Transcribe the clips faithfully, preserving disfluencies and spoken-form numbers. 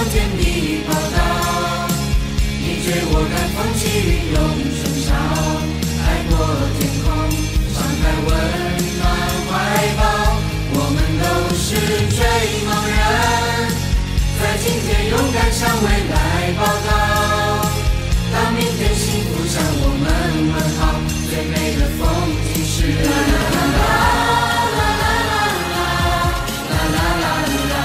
天地报道。你追我赶，风起云涌春潮，海阔天空，敞开温暖怀抱。我们都是追梦人，在今天勇敢向未来报道。当明天幸福向我们问好，最美的风景是啦啦啦啦啦啦啦啦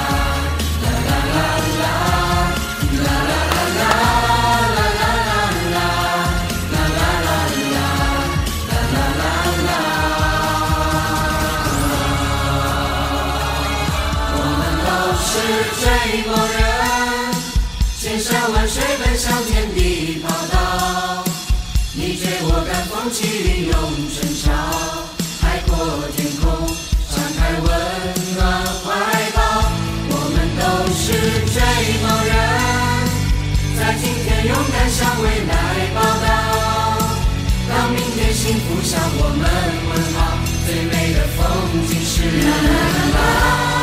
追梦人，千山万水奔向天地报道。你追我赶，风起云涌春潮，海阔天空，敞开温暖怀抱。我们都是追梦人，在今天勇敢向未来报道。当明天幸福向我们问好，最美的风景是啦啦啦啦。